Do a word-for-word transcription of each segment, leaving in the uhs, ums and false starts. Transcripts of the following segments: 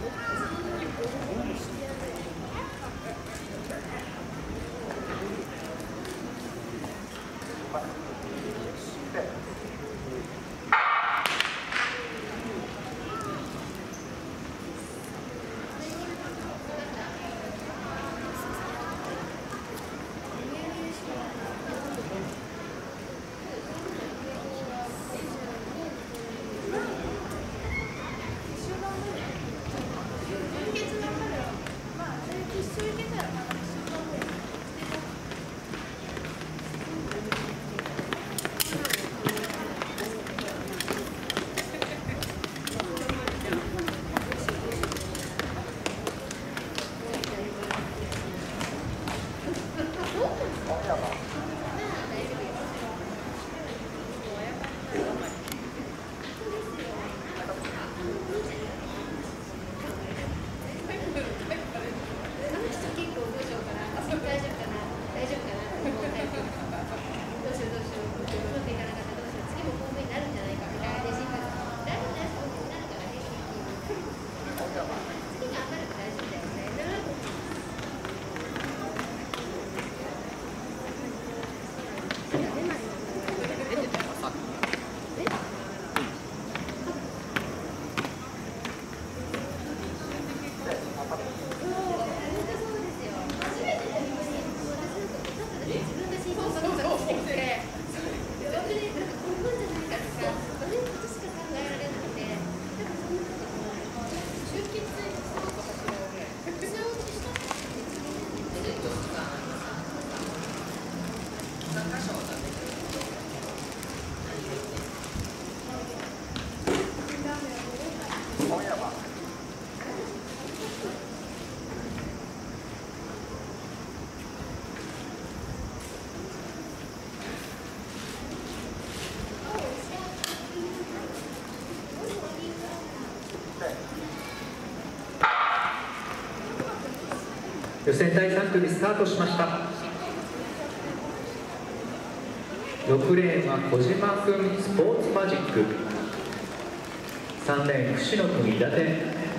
予選だいさん組スタートしました。ろくレーンは小島君スポーツマジック、さんレーン串野君伊達、い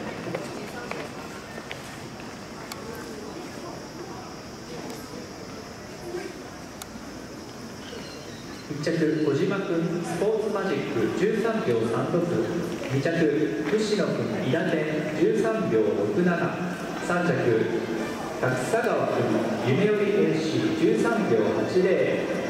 っ着小島君スポーツマジックじゅうさんびょうさんろく、に着串野君伊達じゅうさんびょうろくなな、さん着佐川君夢より エーシーじゅうさんびょうはちぜろ、